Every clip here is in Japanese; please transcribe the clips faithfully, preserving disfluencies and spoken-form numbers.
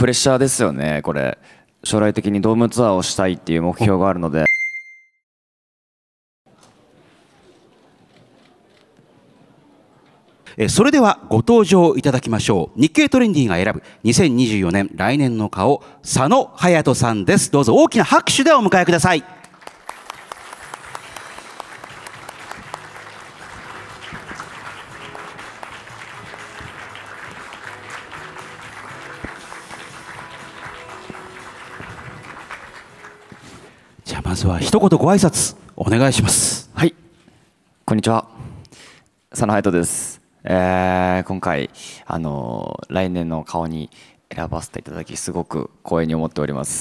プレッシャーですよね、これ。将来的にドームツアーをしたいっていう目標があるので。 それではご登場いただきましょう。日経トレンディが選ぶにせんにじゅうよねん来年の顔、佐野勇斗さんです。どうぞ大きな拍手でお迎えください。じゃあまずは一言ご挨拶お願いします。 はい、こんにちは、佐野勇斗です。えー、今回、あのー、来年の顔に選ばせていただきすごく光栄に思っております。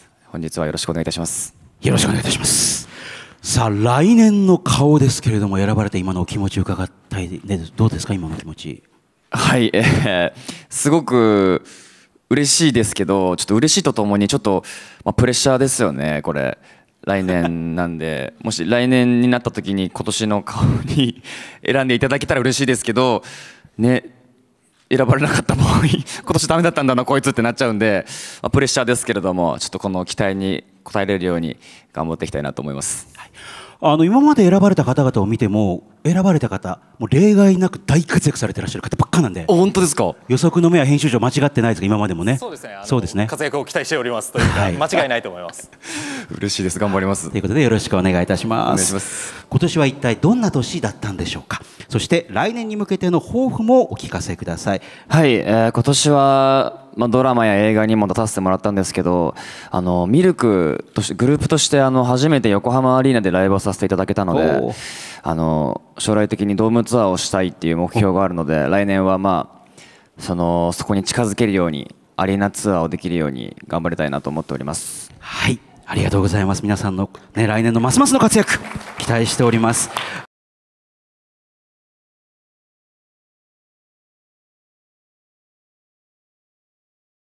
本日はよろしくお願いいたします。 よろしくお願いいたします。さあ来年の顔ですけれども、選ばれて今のお気持ち伺ったい、ね、どうですか今の気持ち。 はい、えー、すごく嬉しいですけど、ちょっと嬉しいとともにちょっと、まあ、プレッシャーですよね、これ。来年なんで、もし来年になった時に今年の顔に選んでいただけたら嬉しいですけどね、選ばれなかった場合今年ダメだったんだなこいつってなっちゃうんで、まあ、プレッシャーですけれども、ちょっとこの期待に応えれるように頑張っていきたいなと思います。 はい、あの今まで選ばれた方々を見ても、選ばれた方もう例外なく大活躍されていらっしゃる方ばっかなんで。 本当ですか。 予測の目は編集長間違ってないですか今までもね。 そうですね、 そうですね、 活躍を期待しておりますというか、はい、間違いないと思います。 嬉しいです、頑張ります。 ということでよろしくお願いいたします。 お願いします。 今年は一体どんな年だったんでしょうか。そして来年に向けての抱負もお聞かせください。 はい、えー、今年は、まあ、ドラマや映画にも出させてもらったんですけど、あのミルクとしてグループとしてあの初めて横浜アリーナでライブをさせていただけたので、あの将来的にドームツアーをしたいっていう目標があるので、来年はまあそのそこに近づけるようにアリーナツアーをできるように頑張りたいなと思っております。 はい、ありがとうございます。皆さんの、ね、来年のますますの活躍期待しております。